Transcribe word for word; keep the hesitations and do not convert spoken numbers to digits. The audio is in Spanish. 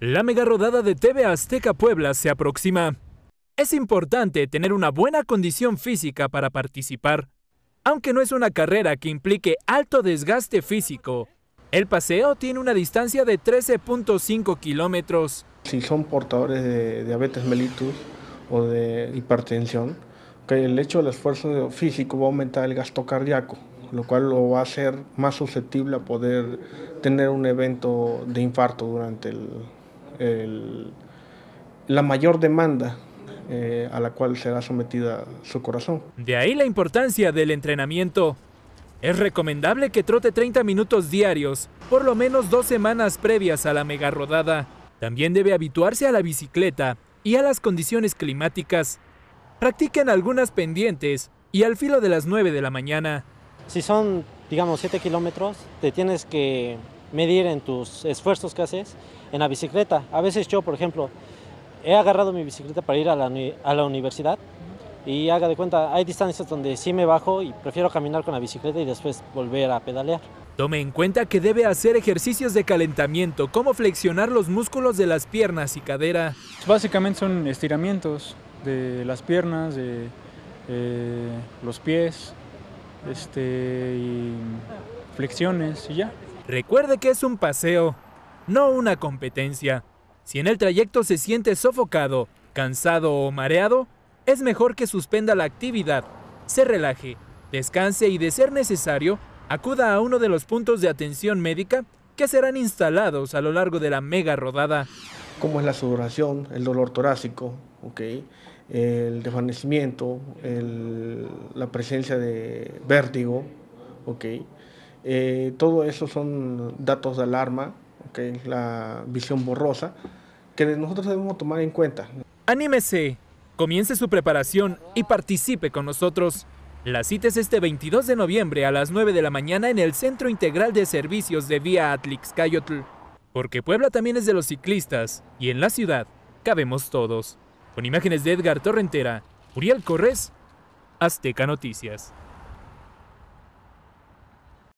La mega rodada de T V Azteca Puebla se aproxima. Es importante tener una buena condición física para participar. Aunque no es una carrera que implique alto desgaste físico, el paseo tiene una distancia de trece punto cinco kilómetros. Si son portadores de diabetes mellitus o de hipertensión, que el hecho del esfuerzo físico va a aumentar el gasto cardíaco, lo cual lo va a hacer más susceptible a poder tener un evento de infarto durante el, el, la mayor demanda eh, a la cual será sometida su corazón. De ahí la importancia del entrenamiento. Es recomendable que trote treinta minutos diarios, por lo menos dos semanas previas a la mega rodada. También debe habituarse a la bicicleta y a las condiciones climáticas. Practiquen algunas pendientes y al filo de las nueve de la mañana. Si son, digamos, siete kilómetros, te tienes que medir en tus esfuerzos que haces en la bicicleta. A veces yo, por ejemplo, he agarrado mi bicicleta para ir a la, a la universidad y haga de cuenta, hay distancias donde sí me bajo y prefiero caminar con la bicicleta y después volver a pedalear. Tome en cuenta que debe hacer ejercicios de calentamiento, como flexionar los músculos de las piernas y cadera. Básicamente son estiramientos de las piernas, de eh, los pies, este, y flexiones y ya. Recuerde que es un paseo, no una competencia. Si en el trayecto se siente sofocado, cansado o mareado, es mejor que suspenda la actividad, se relaje, descanse y, de ser necesario, acuda a uno de los puntos de atención médica que serán instalados a lo largo de la mega rodada. Como es la sudoración, el dolor torácico, ¿okay? El desvanecimiento, el, la presencia de vértigo, ¿okay? Eh, todo eso son datos de alarma, ¿okay? La visión borrosa, que nosotros debemos tomar en cuenta. ¡Anímese! Comience su preparación y participe con nosotros. La cita es este veintidós de noviembre a las nueve de la mañana en el Centro Integral de Servicios de Vía Atlixcáyotl. Porque Puebla también es de los ciclistas y en la ciudad cabemos todos. Con imágenes de Edgar Torrentera, Uriel Corres, Azteca Noticias.